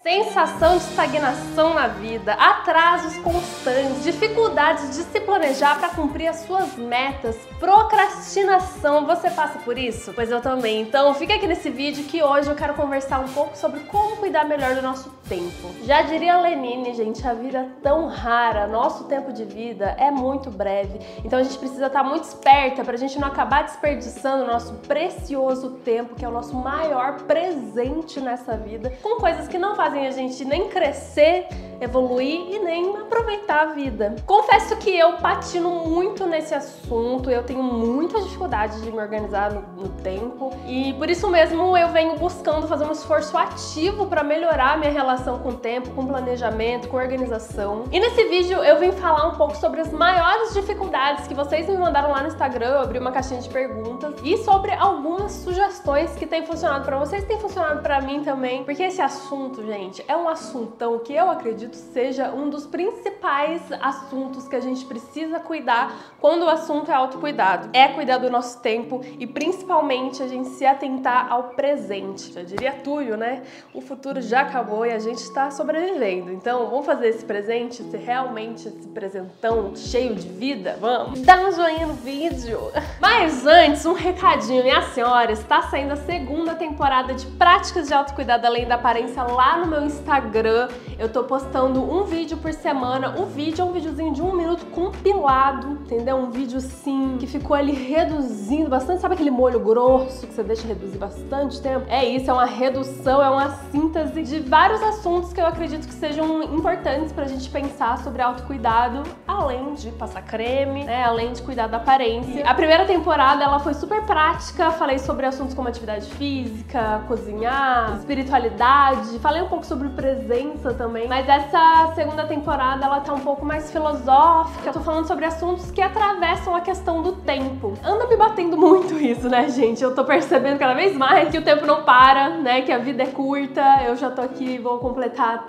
Sensação de estagnação na vida, atrasos constantes, dificuldades de se planejar para cumprir as suas metas, procrastinação, você passa por isso? Pois eu também. Então fica aqui nesse vídeo que hoje eu quero conversar um pouco sobre como cuidar melhor do nosso tempo. Já diria Lenine, gente, a vida é tão rara, nosso tempo de vida é muito breve, então a gente precisa estar muito esperta para a gente não acabar desperdiçando o nosso precioso tempo, que é o nosso maior presente nessa vida, com coisas que não fazem a gente nem crescer, evoluir e nem aproveitar a vida. Confesso que eu patino muito nesse assunto, eu tenho muita dificuldade de me organizar no tempo e por isso mesmo eu venho buscando fazer um esforço ativo para melhorar a minha relação com o tempo, com planejamento, com organização. E nesse vídeo eu vim falar um pouco sobre as maiores dificuldades que vocês me mandaram lá no Instagram, eu abri uma caixinha de perguntas, e sobre algumas sugestões que têm funcionado para vocês, têm funcionado para mim também, porque esse assunto, gente, é um assuntão que eu acredito seja um dos principais assuntos que a gente precisa cuidar quando o assunto é autocuidado. É cuidar do nosso tempo e principalmente a gente se atentar ao presente. Já diria Túlio, né? O futuro já acabou e a gente está sobrevivendo. Então vamos fazer esse presente ser realmente esse presentão cheio de vida? Vamos? Dá um joinha no vídeo! Mas antes, um recadinho, minha senhora, está saindo a segunda temporada de Práticas de Autocuidado Além da Aparência lá no meu Instagram. Eu tô postando um vídeo por semana. O vídeo é um videozinho de 1 minuto compilado, entendeu? Um vídeo assim, que ficou ali reduzindo bastante. Sabe aquele molho grosso que você deixa reduzir bastante tempo? É isso, é uma redução, é uma síntese de vários assuntos que eu acredito que sejam importantes pra gente pensar sobre autocuidado, além de passar creme, né? Além de cuidar da aparência. A primeira temporada, ela foi super prática. Falei sobre assuntos como atividade física, cozinhar, espiritualidade. Falei um pouco sobre presença também. Mas essa segunda temporada, ela tá um pouco mais filosófica. Eu tô falando sobre assuntos que atravessam a questão do tempo. Anda me batendo muito isso, né, gente? Eu tô percebendo cada vez mais que o tempo não para, né? Que a vida é curta. Eu já tô aqui, vou completar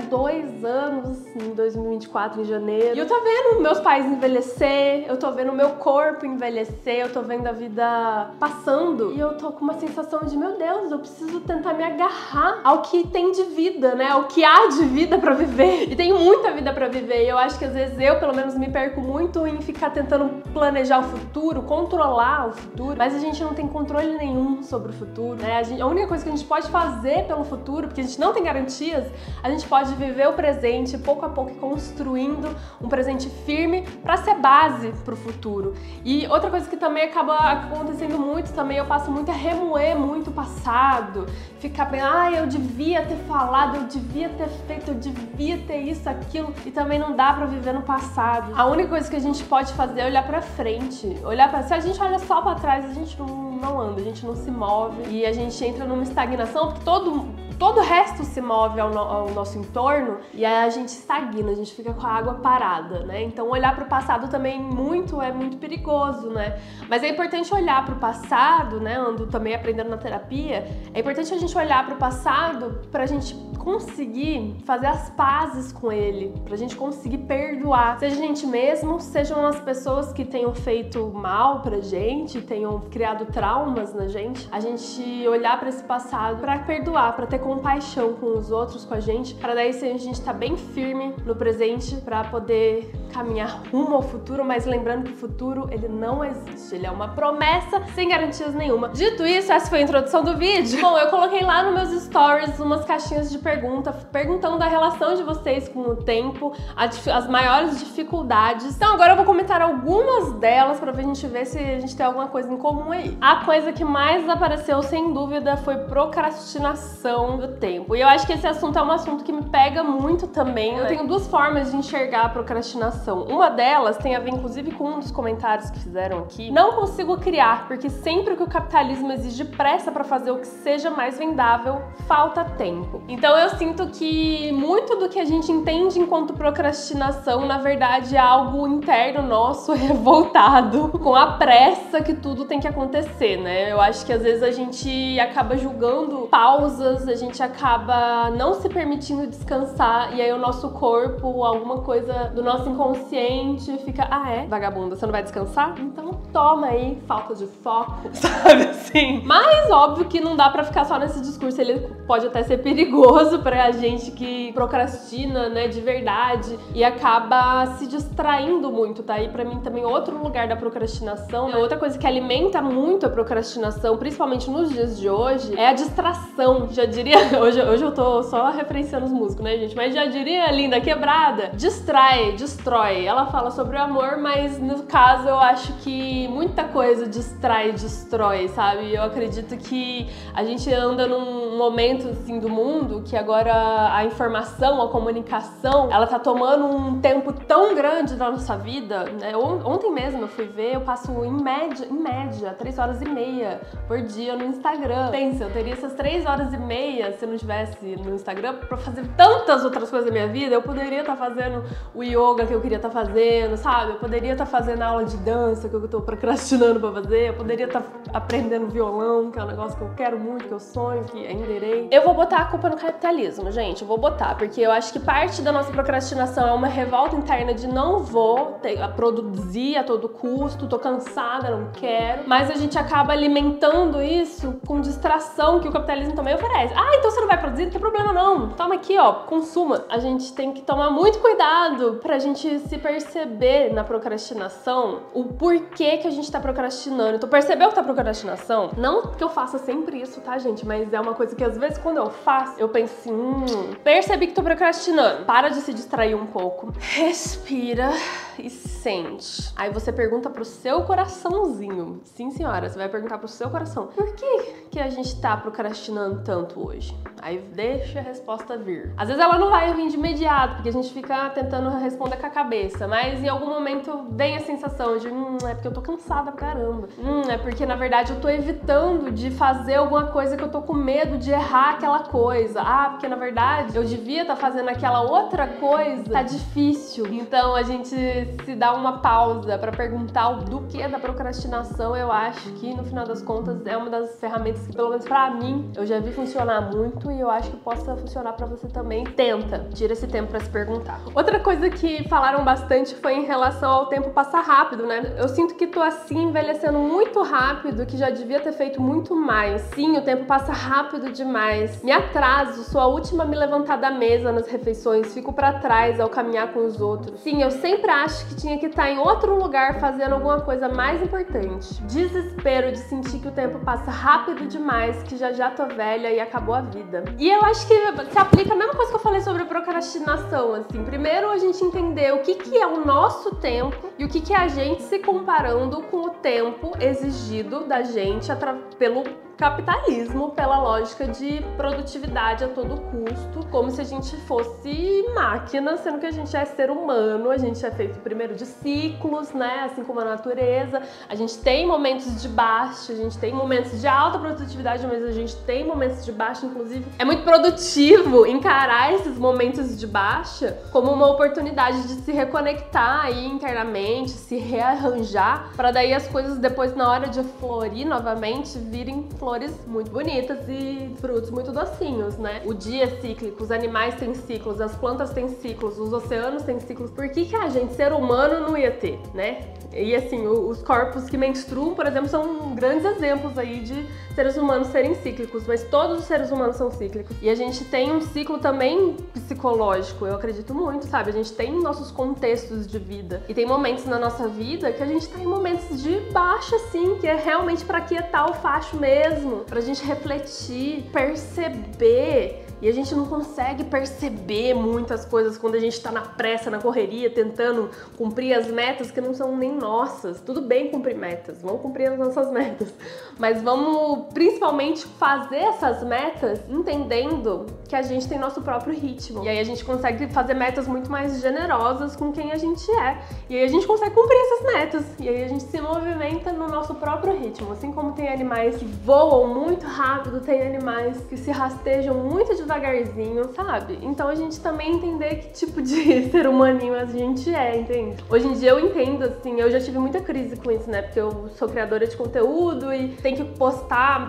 32 anos em 2024, em janeiro. E eu tô vendo meus pais envelhecer, eu tô vendo o meu corpo envelhecer, eu tô vendo a vida passando. E eu tô com uma sensação de, meu Deus, eu preciso tentar me agarrar ao que tem de vida, né? Ao que há de vida pra viver. E tenho muita vida pra viver. E eu acho que às vezes eu, pelo menos, me perco muito em ficar tentando planejar o futuro, controlar o futuro, mas a gente não tem controle nenhum sobre o futuro, né? A única coisa que a gente pode fazer pelo futuro, porque a gente não tem garantias, a gente pode viver o presente, pouco a pouco, construindo um presente firme pra ser base pro futuro. E outra coisa que também acaba acontecendo muito também, eu passo muito a remoer muito o passado, ficar bem, eu devia ter falado, eu devia ter feito, eu devia ter isso, aquilo, e também não dá pra viver no passado. A única coisa que a gente pode fazer é olhar pra frente, se a gente olha só pra trás, a gente não anda, a gente não se move e a gente entra numa estagnação, porque todo o resto se move ao nosso entorno e aí a gente estagna, a gente fica com a água parada, né? Então olhar para o passado também é muito perigoso, né? Mas é importante olhar para o passado, né? Ando também aprendendo na terapia, é importante a gente olhar para o passado pra gente conseguir fazer as pazes com ele, pra gente conseguir perdoar, seja a gente mesmo, sejam as pessoas que tenham feito mal pra gente, tenham criado traumas na gente, a gente olhar pra esse passado pra perdoar, pra ter compaixão com os outros, com a gente, pra daí a gente tá bem firme no presente pra poder caminhar rumo ao futuro, mas lembrando que o futuro, ele não existe, ele é uma promessa sem garantias nenhuma. Dito isso, essa foi a introdução do vídeo. Bom, eu coloquei lá nos meus stories umas caixinhas de perguntando a relação de vocês com o tempo, as maiores dificuldades. Então agora eu vou comentar algumas delas pra a gente ver se a gente tem alguma coisa em comum aí. A coisa que mais apareceu, sem dúvida, foi procrastinação do tempo. E eu acho que esse assunto é um assunto que me pega muito também. Eu tenho duas formas de enxergar a procrastinação. Uma delas tem a ver, inclusive, com um dos comentários que fizeram aqui. Não consigo criar, porque sempre que o capitalismo exige pressa pra fazer o que seja mais vendável, falta tempo. Então eu sinto que muito do que a gente entende enquanto procrastinação, na verdade, é algo interno nosso, revoltado, com a pressa que tudo tem que acontecer, né? Eu acho que às vezes a gente acaba julgando pausas, a gente acaba não se permitindo descansar, e aí o nosso corpo, alguma coisa do nosso inconsciente inconsciente fica, ah é? Vagabunda, você não vai descansar? Então toma aí, falta de foco, sabe assim? Mas óbvio que não dá pra ficar só nesse discurso, ele pode até ser perigoso pra gente que procrastina, né, de verdade e acaba se distraindo muito, tá? E pra mim também outro lugar da procrastinação, outra coisa que alimenta muito a procrastinação, principalmente nos dias de hoje, é a distração. Já diria, hoje eu tô só referenciando os músicos, né, gente? Mas já diria Linda Quebrada, distrai, destrói. Ela fala sobre o amor, mas no caso eu acho que muita coisa distrai e destrói, sabe? Eu acredito que a gente anda num momento assim do mundo que agora a informação, a comunicação, ela tá tomando um tempo tão grande na nossa vida, né? Ontem mesmo eu fui ver, eu passo em média 3 horas e meia por dia no Instagram. Pensa, eu teria essas 3 horas e meia se eu não estivesse no Instagram pra fazer tantas outras coisas da minha vida. Eu poderia estar fazendo o yoga que eu queria estar fazendo, sabe? Eu poderia estar fazendo aula de dança que eu tô procrastinando pra fazer. Eu poderia estar aprendendo violão, que é um negócio que eu quero muito, que eu sonho, que ainda irei. Eu vou botar a culpa no capitalismo, gente. Eu vou botar, porque eu acho que parte da nossa procrastinação é uma revolta interna de não vou produzir a todo custo, tô cansada, não quero. Mas a gente acaba alimentando isso com distração que o capitalismo também oferece. Ah, então você não vai produzir? Não tem problema não. Toma aqui, ó, consuma. A gente tem que tomar muito cuidado pra gente se perceber na procrastinação o porquê que a gente tá procrastinando. Então, percebeu que tá procrastinação? Não que eu faça sempre isso, tá, gente? Mas é uma coisa que às vezes quando eu faço, eu penso assim, percebi que tô procrastinando. Para de se distrair um pouco. Respira e sente. Aí você pergunta pro seu coraçãozinho. Sim, senhora, você vai perguntar pro seu coração. Por que a gente tá procrastinando tanto hoje? Aí deixa a resposta vir. Às vezes ela não vai vir de imediato, porque a gente fica tentando responder com a cabeça, mas em algum momento vem a sensação de é porque eu tô cansada pra caramba. É porque na verdade eu tô evitando de fazer alguma coisa que eu tô com medo de errar aquela coisa. Ah, porque na verdade eu devia estar fazendo aquela outra coisa, tá difícil. Então a gente se dá uma pausa pra perguntar o do que da procrastinação. Eu acho que no final das contas é uma das ferramentas que pelo menos pra mim eu já vi funcionar muito e eu acho que possa funcionar pra você também. Tenta, tira esse tempo pra se perguntar. Outra coisa que falaram bastante foi em relação ao tempo passar rápido, né? Eu sinto que tô assim envelhecendo muito rápido, que já devia ter feito muito mais. Sim, o tempo passa rápido demais. Me atraso, sou a última a me levantar da mesa nas refeições, fico pra trás ao caminhar com os outros. Sim, eu sempre acho que tinha que estar em outro lugar fazendo alguma coisa mais importante. Desespero de sentir que o tempo passa rápido demais, que já tô velha e acabou a vida. E eu acho que se aplica a mesma coisa que eu falei sobre procrastinação, assim. Primeiro a gente entender o que é o nosso tempo e o que é a gente se comparando com o tempo exigido da gente pelo capitalismo, pela lógica de produtividade a todo custo, como se a gente fosse máquina, sendo que a gente é ser humano, a gente é feito primeiro de ciclos, né, assim como a natureza. A gente tem momentos de baixa, a gente tem momentos de alta produtividade, mas a gente tem momentos de baixa, inclusive. É muito produtivo encarar esses momentos de baixa como uma oportunidade de se reconectar aí internamente, se rearranjar, para daí as coisas depois, na hora de florir novamente, virem flores muito bonitas e frutos muito docinhos, né? O dia é cíclico, os animais têm ciclos, as plantas têm ciclos, os oceanos têm ciclos. Por que a gente, ser humano, não ia ter, né? E assim, os corpos que menstruam, por exemplo, são grandes exemplos aí de seres humanos serem cíclicos, mas todos os seres humanos são cíclicos. E a gente tem um ciclo também psicológico, eu acredito muito, sabe? A gente tem nossos contextos de vida. E tem momentos na nossa vida que a gente tá em momentos de baixa, assim, que é realmente pra quietar o facho mesmo, pra gente refletir, perceber. E a gente não consegue perceber muitas coisas quando a gente tá na pressa, na correria, tentando cumprir as metas que não são nem nossas. Tudo bem cumprir metas, vamos cumprir as nossas metas. Mas vamos principalmente fazer essas metas entendendo que a gente tem nosso próprio ritmo. E aí a gente consegue fazer metas muito mais generosas com quem a gente é. E aí a gente consegue cumprir essas metas. E aí a gente se movimenta no nosso próprio ritmo. Assim como tem animais que voam muito rápido, tem animais que se rastejam muito devagar, devagarzinho, sabe? Então a gente também entender que tipo de ser humaninho a gente é, entende? Hoje em dia eu entendo, assim, eu já tive muita crise com isso, né? Porque eu sou criadora de conteúdo e tem que postar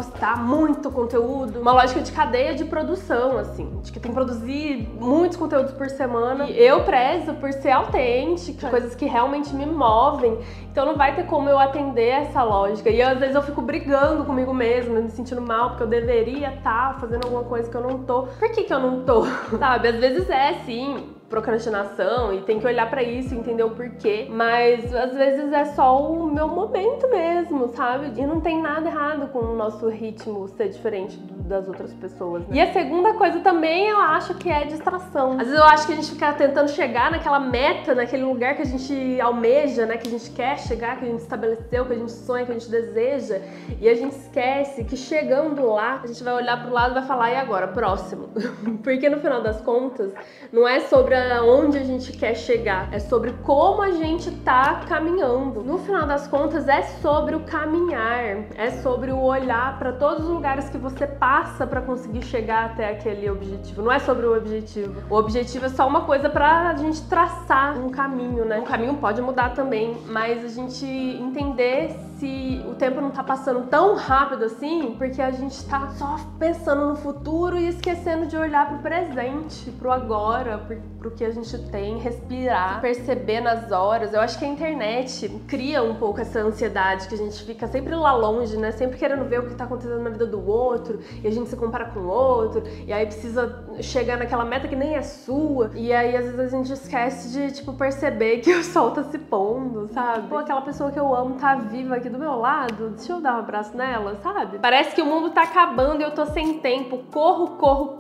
muito conteúdo. Uma lógica de cadeia de produção, assim, de que tem que produzir muitos conteúdos por semana. E eu prezo por ser autêntica, coisas que realmente me movem. Então não vai ter como eu atender essa lógica. E às vezes eu fico brigando comigo mesma, me sentindo mal, porque eu deveria estar fazendo alguma coisa que eu não tô. Por que eu não tô? Sabe? Às vezes é, sim, procrastinação e tem que olhar pra isso e entender o porquê, mas às vezes é só o meu momento mesmo, sabe? E não tem nada errado com o nosso ritmo ser diferente das outras pessoas, né? E a segunda coisa também eu acho que é distração. Às vezes eu acho que a gente fica tentando chegar naquela meta, naquele lugar que a gente almeja, né? Que a gente quer chegar, que a gente estabeleceu, que a gente sonha, que a gente deseja, e a gente esquece que chegando lá, a gente vai olhar pro lado e vai falar, e agora? Próximo. Porque no final das contas, não é sobre onde a gente quer chegar, é sobre como a gente tá caminhando. No final das contas, é sobre o caminhar, é sobre o olhar para todos os lugares que você passa para conseguir chegar até aquele objetivo. Não é sobre o objetivo. O objetivo é só uma coisa pra gente traçar um caminho, né? O caminho pode mudar também, mas a gente entender se o tempo não tá passando tão rápido assim, porque a gente tá só pensando no futuro e esquecendo de olhar pro presente, pro agora, pro que a gente tem, respirar, perceber nas horas. Eu acho que a internet cria um pouco essa ansiedade, que a gente fica sempre lá longe, né? Sempre querendo ver o que tá acontecendo na vida do outro, e a gente se compara com o outro, e aí precisa chegar naquela meta que nem é sua, e aí às vezes a gente esquece de, tipo, perceber que o sol tá se pondo, sabe? Pô, aquela pessoa que eu amo tá viva aqui do meu lado, deixa eu dar um abraço nela, sabe? Parece que o mundo tá acabando e eu tô sem tempo, corro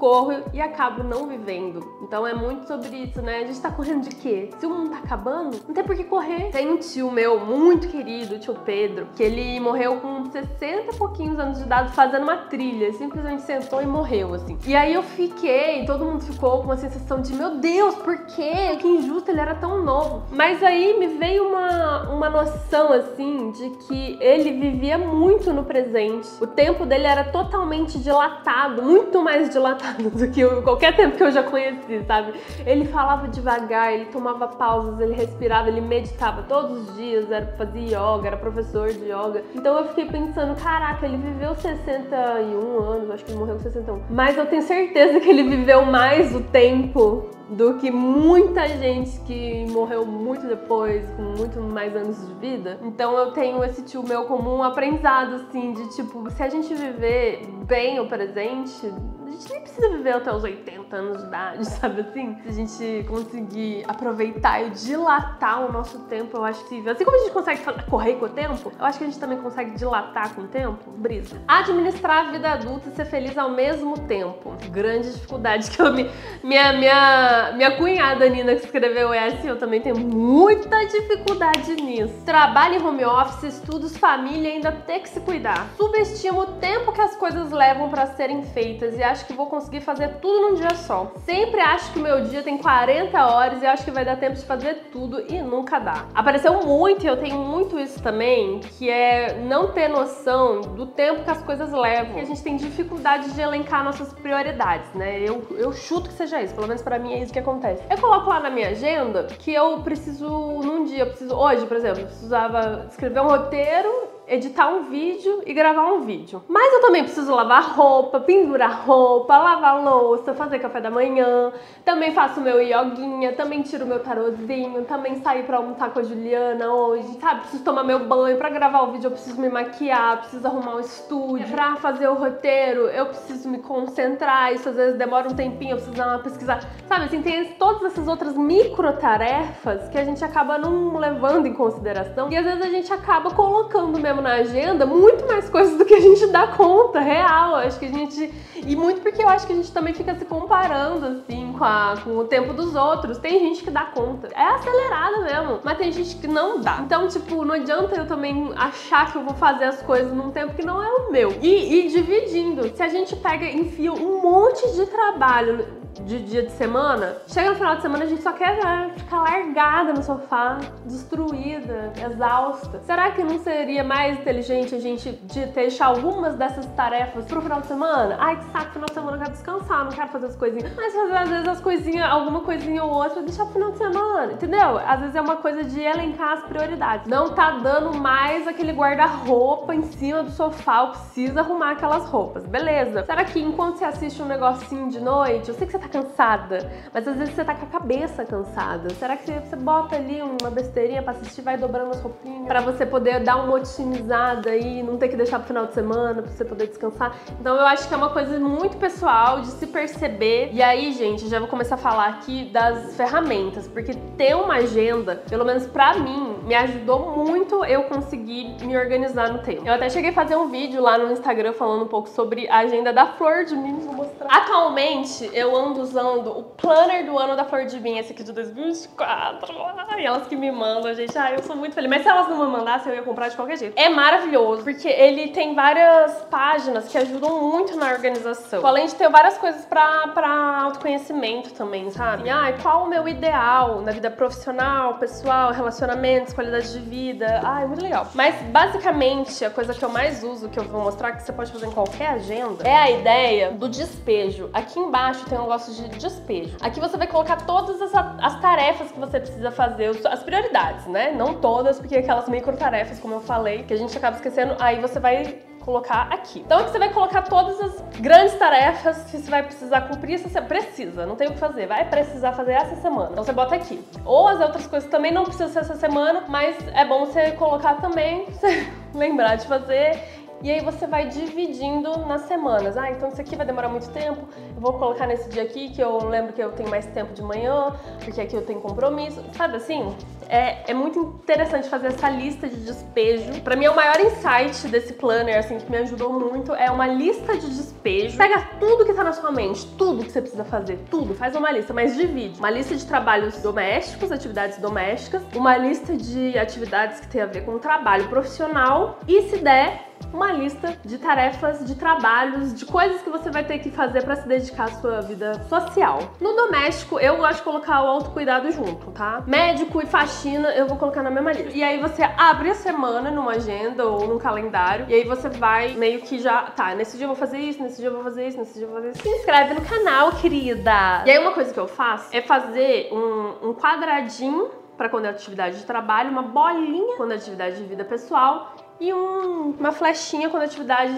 e acabo não vivendo. Então é muito sobre isso, né? A gente tá correndo de quê? Se o mundo tá acabando, não tem por que correr. Tem um tio meu, muito querido, o tio Pedro, que ele morreu com 60 e pouquinhos anos de idade fazendo uma trilha, simplesmente sentou e morreu, assim. E aí eu fiquei, todo mundo ficou com uma sensação de, meu Deus, por quê? Que injusto, ele era tão novo. Mas aí me veio uma noção, assim, de que ele vivia muito no presente. O tempo dele era totalmente dilatado, muito mais dilatado do que qualquer tempo que eu já conheci, sabe? Ele falava devagar, ele tomava pausas, ele respirava, ele meditava todos os dias, fazia yoga, era professor de yoga. Então eu fiquei pensando, caraca, ele viveu 61 anos, acho que ele morreu com 61. Mas eu tenho certeza que ele viveu mais o tempo do que muita gente que morreu muito depois, com muito mais anos de vida. Então eu tenho esse tio meu como um aprendizado, assim, de tipo, se a gente viver bem o presente, a gente nem precisa viver até os 80 anos de idade, sabe assim? Se a gente conseguir aproveitar e dilatar o nosso tempo, eu acho que... Assim como a gente consegue correr com o tempo, eu acho que a gente também consegue dilatar com o tempo. Brisa. Administrar a vida adulta e ser feliz ao mesmo tempo. Grande dificuldade que eu Minha cunhada Nina, que escreveu essa, eu também tenho muita dificuldade nisso. Trabalho em home office, estudos, família e ainda ter que se cuidar. Subestimo o tempo que as coisas levam pra serem feitas e acho que vou conseguir fazer tudo num dia só. Sempre acho que o meu dia tem 40 horas e acho que vai dar tempo de fazer tudo e nunca dá. Apareceu muito, e eu tenho muito isso também, que é não ter noção do tempo que as coisas levam. E a gente tem dificuldade de elencar nossas prioridades, né? Eu chuto que seja isso, pelo menos pra mim é isso que acontece. Eu coloco lá na minha agenda que eu preciso, num dia, hoje, por exemplo, eu precisava escrever um roteiro, editar um vídeo e gravar um vídeo. Mas eu também preciso lavar roupa, pendurar roupa, lavar louça, fazer café da manhã, também faço meu yoguinha, também tiro meu tarozinho, também sair pra almoçar com a Juliana hoje, sabe? Preciso tomar meu banho, pra gravar o vídeo eu preciso me maquiar, preciso arrumar um estúdio, pra fazer o roteiro eu preciso me concentrar, isso às vezes demora um tempinho, eu preciso dar uma pesquisada, sabe? Assim, tem todas essas outras micro tarefas que a gente acaba não levando em consideração e às vezes a gente acaba colocando mesmo na agenda muito mais coisas do que a gente dá conta, real. Acho que a gente... E muito porque eu acho que a gente também fica se comparando, assim, com com o tempo dos outros. Tem gente que dá conta. É acelerada mesmo, mas tem gente que não dá. Então, tipo, não adianta eu também achar que eu vou fazer as coisas num tempo que não é o meu. E dividindo. Se a gente pega e enfia um monte de trabalho de dia de semana, chega no final de semana a gente só quer ficar largada no sofá, destruída, exausta. Será que não seria mais inteligente a gente deixar algumas dessas tarefas pro final de semana? Ai, que saco, final de semana eu quero descansar, não quero fazer as coisinhas. Mas fazer às vezes as coisinhas, alguma coisinha ou outra, deixar pro final de semana, entendeu? Às vezes é uma coisa de elencar as prioridades. Não tá dando mais aquele guarda-roupa em cima do sofá, eu preciso arrumar aquelas roupas, beleza? Será que enquanto você assiste um negocinho de noite, eu sei que você tá cansada, mas às vezes você tá com a cabeça cansada. Será que você bota ali uma besteirinha pra assistir, vai dobrando as roupinhas, pra você poder dar uma otimizada aí, não ter que deixar pro final de semana, pra você poder descansar? Então eu acho que é uma coisa muito pessoal de se perceber. E aí, gente, já vou começar a falar aqui das ferramentas, porque ter uma agenda, pelo menos pra mim, me ajudou muito eu conseguir me organizar no tempo. Eu até cheguei a fazer um vídeo lá no Instagram falando um pouco sobre a agenda da Flor de Mim, vou mostrar. Atualmente, eu ando usando o planner do ano da Flor de Mim, esse aqui de 2024. Ai, elas que me mandam, gente. Ai, eu sou muito feliz. Mas se elas não me mandassem, eu ia comprar de qualquer jeito. É maravilhoso, porque ele tem várias páginas que ajudam muito na organização. Além de ter várias coisas pra autoconhecimento também, sabe? Ai, qual o meu ideal na vida profissional, pessoal, relacionamentos, qualidade de vida. Ai, muito legal. Mas, basicamente, a coisa que eu mais uso, que eu vou mostrar, que você pode fazer em qualquer agenda, é a ideia do despejo. Aqui embaixo tem um negócio de despejo. Aqui você vai colocar todas as tarefas que você precisa fazer, as prioridades, né? Não todas, porque aquelas microtarefas, como eu falei, que a gente acaba esquecendo, aí você vai colocar aqui. Então aqui você vai colocar todas as grandes tarefas que você vai precisar cumprir. Se você precisa, não tem o que fazer, vai precisar fazer essa semana. Então você bota aqui. Ou as outras coisas também não precisam ser essa semana, mas é bom você colocar também, pra você lembrar de fazer. E aí você vai dividindo nas semanas. Ah, então isso aqui vai demorar muito tempo, eu vou colocar nesse dia aqui que eu lembro que eu tenho mais tempo de manhã, porque aqui eu tenho compromisso. Sabe assim? É muito interessante fazer essa lista de despejo. Pra mim, é o maior insight desse planner, assim, que me ajudou muito, é uma lista de despejo. Pega tudo que tá na sua mente, tudo que você precisa fazer, tudo, faz uma lista, mas divide. Uma lista de trabalhos domésticos, atividades domésticas, uma lista de atividades que tem a ver com o trabalho profissional e, se der, uma lista de tarefas, de trabalhos, de coisas que você vai ter que fazer pra se dedicar à sua vida social. No doméstico, eu gosto de colocar o autocuidado junto, tá? Médico e faxina, eu vou colocar na mesma lista. E aí você abre a semana numa agenda ou num calendário, e aí você vai meio que já, tá, nesse dia eu vou fazer isso, nesse dia eu vou fazer isso, nesse dia eu vou fazer isso. Se inscreve no canal, querida! E aí uma coisa que eu faço é fazer um quadradinho pra quando é atividade de trabalho, uma bolinha quando é atividade de vida pessoal, e uma flechinha quando atividade,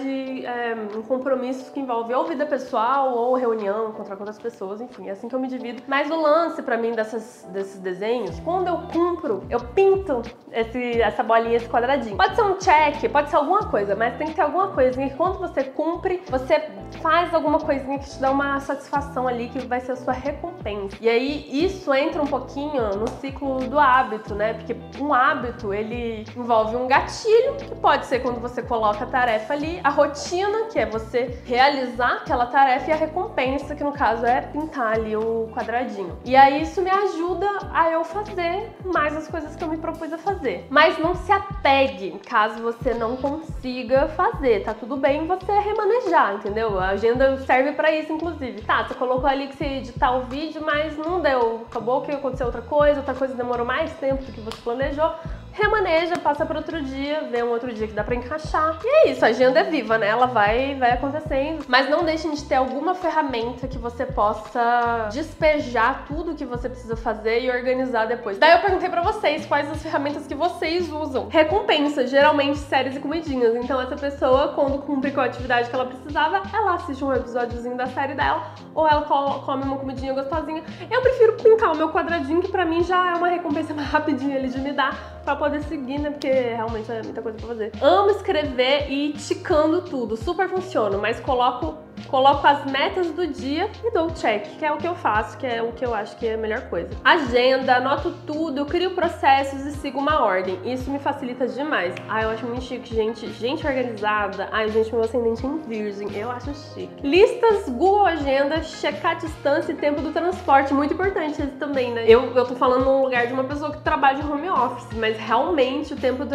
um compromisso que envolve ou vida pessoal ou reunião, encontrar com outras pessoas, enfim, é assim que eu me divido. Mas o lance pra mim desses desenhos, quando eu cumpro, eu pinto essa bolinha, esse quadradinho. Pode ser um check, pode ser alguma coisa, mas tem que ter alguma coisinha que quando você cumpre, você faz alguma coisinha que te dá uma satisfação ali, que vai ser a sua recompensa. E aí isso entra um pouquinho no ciclo do hábito, né? Porque um hábito, ele envolve um gatilho, que pode ser quando você coloca a tarefa ali, a rotina, que é você realizar aquela tarefa, e a recompensa, que no caso é pintar ali o quadradinho. E aí isso me ajuda a eu fazer mais as coisas que eu me propus a fazer. Mas não se apegue caso você não consiga fazer, tá tudo bem você remanejar, entendeu? A agenda serve pra isso, inclusive. Tá, você colocou ali que você ia editar o vídeo, mas não deu, acabou que aconteceu outra coisa demorou mais tempo do que você planejou. Remaneja, passa para outro dia, vê um outro dia que dá pra encaixar. E é isso, a agenda é viva, né? Ela vai acontecendo. Mas não deixem de ter alguma ferramenta que você possa despejar tudo que você precisa fazer e organizar depois. Daí eu perguntei pra vocês quais as ferramentas que vocês usam. Recompensa, geralmente séries e comidinhas. Então essa pessoa, quando cumpre com a atividade que ela precisava, ela assiste um episódiozinho da série dela, ou ela come uma comidinha gostosinha. Eu prefiro pintar o meu quadradinho, que pra mim já é uma recompensa mais rapidinha ali de me dar, pra poder seguir, né? Porque realmente é muita coisa pra fazer. Amo escrever e ticando tudo. Super funciona, mas coloco coloco as metas do dia e dou o check, que é o que eu faço, que é o que eu acho que é a melhor coisa. Agenda, anoto tudo, eu crio processos e sigo uma ordem. Isso me facilita demais. Eu acho muito chique, gente organizada. Gente, meu ascendente em virgem, eu acho chique. Listas, Google Agenda, checar a distância e tempo do transporte, muito importante isso também, né? Eu tô falando num lugar de uma pessoa que trabalha de home office, mas realmente o tempo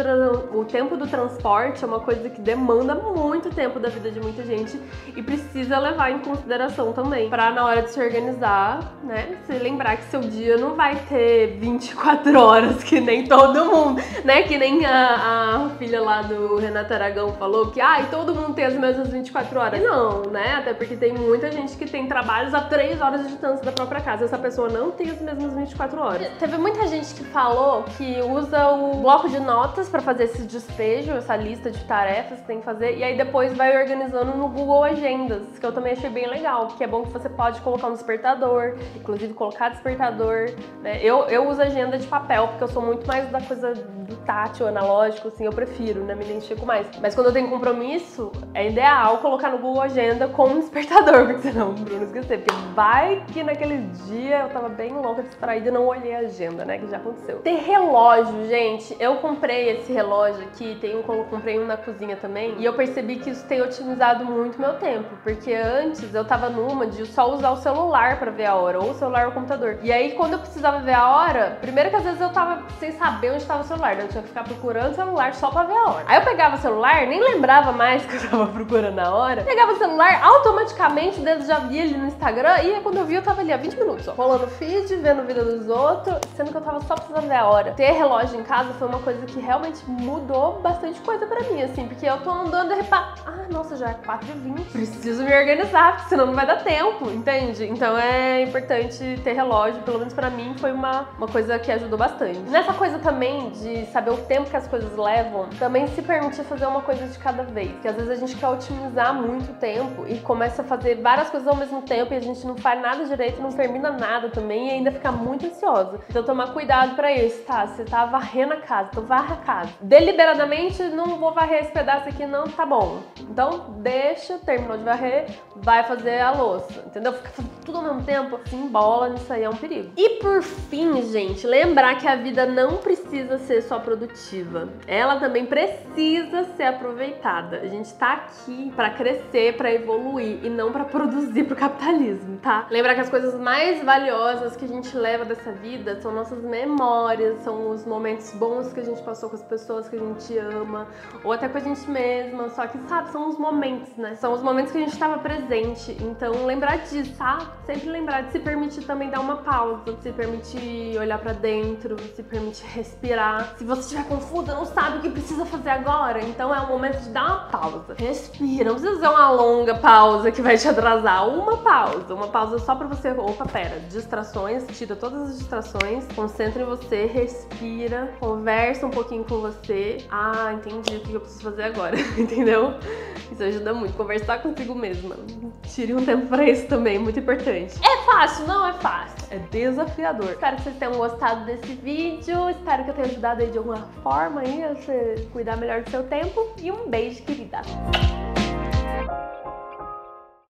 do transporte é uma coisa que demanda muito tempo da vida de muita gente e precisa levar em consideração também, pra na hora de se organizar, né, se lembrar que seu dia não vai ter 24 horas, que nem todo mundo, né, que nem a filha lá do Renato Aragão falou que, todo mundo tem as mesmas 24 horas. E não, né, até porque tem muita gente que tem trabalhos a 3 horas de distância da própria casa, essa pessoa não tem as mesmas 24 horas. Teve muita gente que falou que usa o bloco de notas pra fazer esse despejo, essa lista de tarefas que tem que fazer, e aí depois vai organizando no Google Agendas, que eu também achei bem legal, que é bom que você pode colocar um despertador, inclusive colocar despertador, né? Eu uso agenda de papel, porque eu sou muito mais da coisa do tátil, analógico, assim, eu prefiro, né, me identifico mais. Mas quando eu tenho compromisso, é ideal colocar no Google Agenda com um despertador, porque senão o Bruno esquecer, porque vai que naquele dia eu tava bem louca, distraída e não olhei a agenda, né, que já aconteceu. Ter relógio, gente, eu comprei esse relógio aqui, comprei um na cozinha também, e eu percebi que isso tem otimizado muito meu tempo, porque antes eu tava numa de só usar o celular pra ver a hora, ou o celular ou o computador. E aí quando eu precisava ver a hora, primeiro que às vezes eu tava sem saber onde tava o celular, né? Eu tinha que ficar procurando o celular só pra ver a hora. Aí eu pegava o celular, nem lembrava mais que eu tava procurando a hora, pegava o celular, automaticamente o dedo já via ali no Instagram, e aí quando eu vi eu tava ali há 20 minutos, ó, rolando feed, vendo a vida dos outros, sendo que eu tava só precisando ver a hora. Ter relógio em casa foi uma coisa que realmente mudou bastante coisa pra mim, assim, porque eu tô andando e reparo, nossa, já é 4h20, preciso me organizar, porque senão não vai dar tempo, entende? Então é importante ter relógio, pelo menos pra mim foi uma coisa que ajudou bastante. Nessa coisa também de saber o tempo que as coisas levam, também se permitir fazer uma coisa de cada vez, porque às vezes a gente quer otimizar muito o tempo e começa a fazer várias coisas ao mesmo tempo e a gente não faz nada direito, não termina nada também e ainda fica muito ansiosa. Então tomar cuidado pra isso, tá? Você tá varrendo a casa, então varra a casa. Deliberadamente, não vou varrer esse pedaço aqui não, tá bom. Então deixa, terminou de varrer, vai fazer a louça, entendeu? Fica fazendo tudo ao mesmo tempo, se embola, nisso aí é um perigo. E por fim, gente, lembrar que a vida não precisa ser só produtiva. Ela também precisa ser aproveitada. A gente tá aqui pra crescer, pra evoluir e não pra produzir pro capitalismo, tá? Lembrar que as coisas mais valiosas que a gente leva dessa vida são nossas memórias, são os momentos bons que a gente passou com as pessoas que a gente ama, ou até com a gente mesma, só que, sabe, são os momentos, né? São os momentos que a gente estava presente. Então, lembrar disso, tá? Sempre lembrar de se permitir também dar uma pausa, se permitir olhar pra dentro, se permitir respirar. Se você estiver confusa, não sabe o que precisa fazer agora, então é o momento de dar uma pausa. Respira, não precisa ser uma longa pausa que vai te atrasar. Uma pausa só pra você, opa, pera, distrações, tira todas as distrações, concentra em você, respira, conversa um pouquinho com você. Entendi o que eu preciso fazer agora, entendeu? Isso ajuda muito, conversar consigo mesma. Tire um tempo pra isso também, muito importante. É fácil? Não é fácil, é desafiador. Espero que vocês tenham gostado desse vídeo, espero que eu tenha ajudado aí de alguma forma aí a você cuidar melhor do seu tempo. E um beijo, querida!